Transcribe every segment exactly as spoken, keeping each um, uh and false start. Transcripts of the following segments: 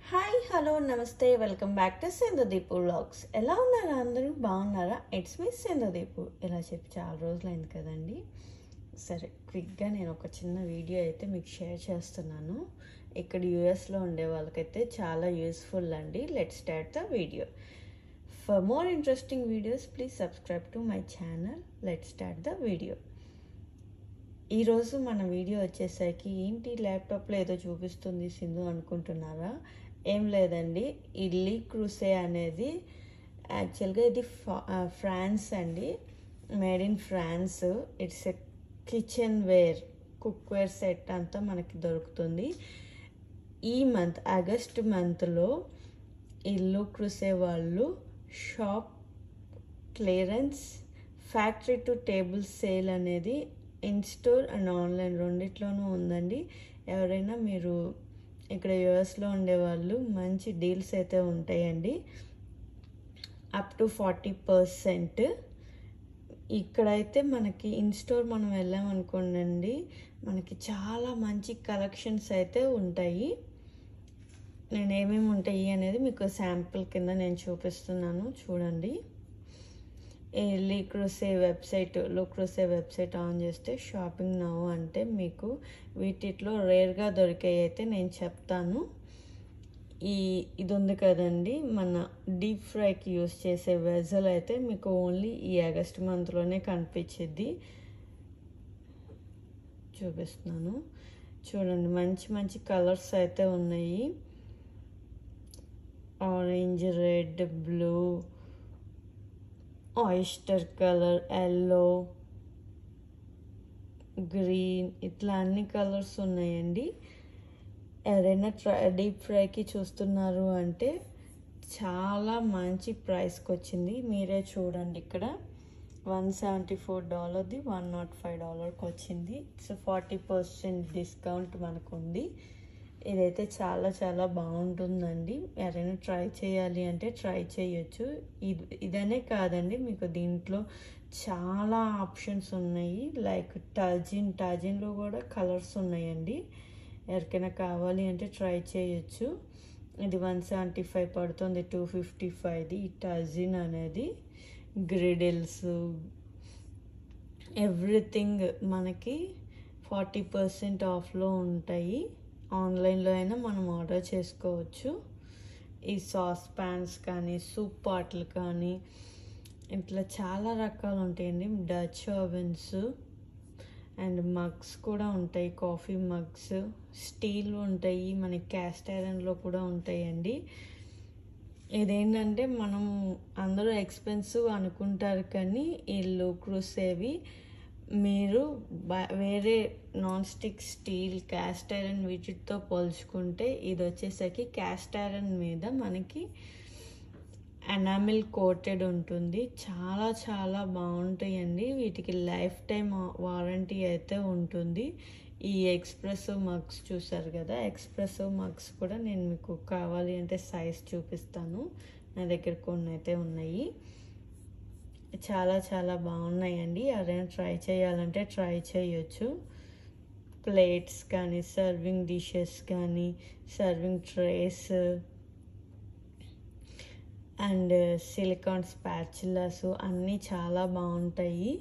Hi hello నమస్తే welcome back to Sindhudeepu vlogs. ఎలా ఉన్నారా? అందరూ బాగున్నారా? It's me Sindhudeepu. ఇలా చెప్పి చాలా రోజులైంది కదండి. సరే, క్విక్గా నేను ఒక చిన్న వీడియో అయితే మీకు షేర్ చేస్తున్నాను. ఇక్కడ యూఎస్లో ఉండే వాళ్ళకైతే చాలా యూస్ఫుల్ అండి. Let start the video. For more interesting videos please subscribe to my channel. Let start the video. ఈరోజు మన వీడియో వచ్చేసరికి ఏంటి ల్యాప్టాప్లో ఏదో చూపిస్తుంది సింధు అనుకుంటున్నారా? ఏం లేదండి, ఈ లీ క్రూసే అనేది యాక్చువల్గా ఇది ఫ్రాన్స్ అండి, made in France. It's a kitchenware, cookware set అంతా మనకి దొరుకుతుంది. ఈ మంత్ ఆగస్ట్ మంత్లో ఈ లీ క్రూసే వాళ్ళు shop clearance factory to table sale అనేది ఇన్ స్టోర్ అండ్ ఆన్లైన్ రెండిట్లోనూ ఉందండి. ఎవరైనా మీరు ఇక్కడ యూఎస్లో ఉండేవాళ్ళు మంచి డీల్స్ అయితే ఉంటాయండి, అప్ టు ఫార్టీ పర్సెంట్. ఇక్కడైతే మనకి ఇన్ స్టోర్ మనం వెళ్ళామనుకోండి, మనకి చాలా మంచి కలెక్షన్స్ అయితే ఉంటాయి. నేను ఏమేమి ఉంటాయి అనేది మీకు శాంపుల్ కింద నేను చూపిస్తున్నాను, చూడండి. లీ క్రూసే వెబ్సైట్ లో క్రూసే వెబ్సైట్ ఆన్ చేస్తే షాపింగ్ నౌ అంటే మీకు వీటిలో రేర్గా దొరికే అయితే నేను చెప్తాను. ఈ ఇది ఉంది కదండి, మన డీప్ ఫ్రైకి యూస్ చేసే వెజల్ అయితే మీకు ఓన్లీ ఈ ఆగస్ట్ మంత్లోనే కనిపించింది. చూపిస్తున్నాను చూడండి, మంచి మంచి కలర్స్ అయితే ఉన్నాయి. Orange, red, blue, oyster colour, yellow, green, ఇట్లా అన్ని కలర్స్ ఉన్నాయండి. ఎవరైనా ట్రై డీప్ ఫ్రైకి చూస్తున్నారు అంటే చాలా మంచి ప్రైస్కి వచ్చింది. మీరే చూడండి, ఇక్కడ వన్ సెవెంటీ ఫోర్ డాలర్ది వన్ నాట్ ఫైవ్ డాలర్కి వచ్చింది. ఇట్స్ ఫార్టీ పర్సెంట్ డిస్కౌంట్ మనకు ఉంది. ఇదైతే చాలా చాలా బాగుంటుందండి. ఎవరైనా ట్రై చేయాలి అంటే ట్రై చేయొచ్చు. ఇది ఇదనే కాదండి, మీకు దీంట్లో చాలా ఆప్షన్స్ ఉన్నాయి. లైక్ టాజిన్ టాజిన్లో కూడా కలర్స్ ఉన్నాయండి. ఎవరికైనా కావాలి అంటే ట్రై చేయొచ్చు. ఇది వన్ సెవెంటీ ఫైవ్ పడుతుంది, టూ ఫిఫ్టీ ఫైవ్ది ఈ టాజిన్ అనేది. గ్రిడిల్స్, ఎవ్రీథింగ్ మనకి ఫార్టీ పర్సెంట్ ఆఫ్లో ఉంటాయి. ఆన్లైన్లో అయినా మనం ఆర్డర్ చేసుకోవచ్చు. ఈ సాస్ ప్యాన్స్ కానీ, సూప్ పాట్లు కానీ, ఇట్లా చాలా రకాలు ఉంటాయండి. డచ్ ఓవెన్స్ అండ్ మగ్స్ కూడా ఉంటాయి, కాఫీ మగ్స్, స్టీల్ ఉంటాయి, మనకి క్యాస్ట్ ఐరన్లో కూడా ఉంటాయండి. ఇదేంటంటే మనం అందరూ ఎక్స్పెన్సివ్ అనుకుంటారు, కానీ ఈ లీ క్రూసేవి మీరు వేరే non stick steel, cast iron వీటితో పోల్చుకుంటే ఇది వచ్చేసరికి క్యాస్ట్ ఐరన్ మీద మనకి ఎనామిల్ కోటెడ్ ఉంటుంది. చాలా చాలా బాగుంటాయండి. వీటికి లైఫ్ టైం వారంటీ అయితే ఉంటుంది. ఈ ఎక్స్ప్రెసో మగ్స్ చూసారు కదా, ఎక్స్ప్రెసో మగ్స్ కూడా నేను మీకు కావాలి అంటే సైజ్ చూపిస్తాను. నా దగ్గర కొన్ని అయితే ఉన్నాయి, చాలా చాలా బాగున్నాయండి. ఎవరైనా ట్రై చేయాలంటే ట్రై చేయొచ్చు. ప్లేట్స్ కానీ, సర్వింగ్ డిషెస్ కానీ, serving trays and silicone spatulas అన్నీ చాలా బాగుంటాయి.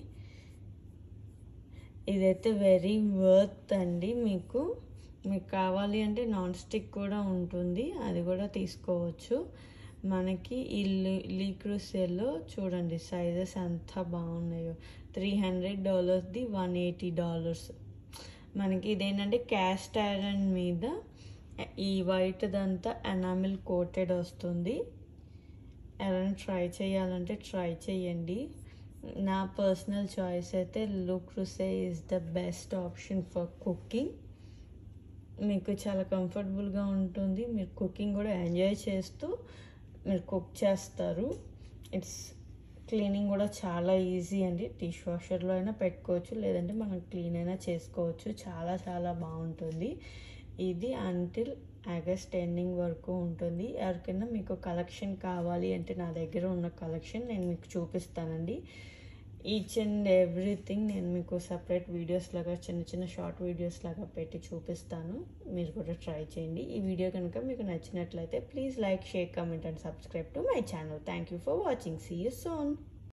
ఇదైతే వెరీ వర్త్ అండి. మీకు మీకు కావాలి అంటే నాన్ స్టిక్ కూడా ఉంటుంది, అది కూడా తీసుకోవచ్చు. మనకి ఈ లీ క్రూసేలో చూడండి సైజెస్ ఎంత బాగున్నాయో. త్రీ హండ్రెడ్ డాలర్స్ది వన్ ఎయిటీ డాలర్స్. మనకి ఇదేంటంటే క్యాస్ట్ ఐరన్ మీద ఈ వైట్దంతా ఎనామిల్ కోటెడ్ వస్తుంది. ఎవరైనా ట్రై చేయాలంటే ట్రై చేయండి. నా పర్సనల్ చాయిస్ అయితే Le Creuset is the best option for cooking. మీకు చాలా కంఫర్టబుల్గా ఉంటుంది. మీరు కుకింగ్ కూడా ఎంజాయ్ చేస్తూ మీరు కుక్ చేస్తారు. ఇట్స్ క్లీనింగ్ కూడా చాలా ఈజీ అండి. డిష్ వాషర్లో అయినా పెట్టుకోవచ్చు, లేదంటే మనం క్లీన్ అయినా చేసుకోవచ్చు. చాలా చాలా బాగుంటుంది. ఇది అంటిల్ ఆగస్ట్ ఎండింగ్ వరకు ఉంటుంది. ఎవరికైనా మీకు కలెక్షన్ కావాలి అంటే నా దగ్గర ఉన్న కలెక్షన్ నేను మీకు చూపిస్తానండి. ఈచ్ అండ్ ఎవ్రీథింగ్ నేను మీకు సపరేట్ వీడియోస్ లాగా చిన్న చిన్న షార్ట్ వీడియోస్ లాగా పెట్టి చూపిస్తాను. మీరు కూడా ట్రై చేయండి. ఈ వీడియో కనుక మీకు నచ్చినట్లయితే please like, share, comment and subscribe to my channel. Thank you for watching. See you soon.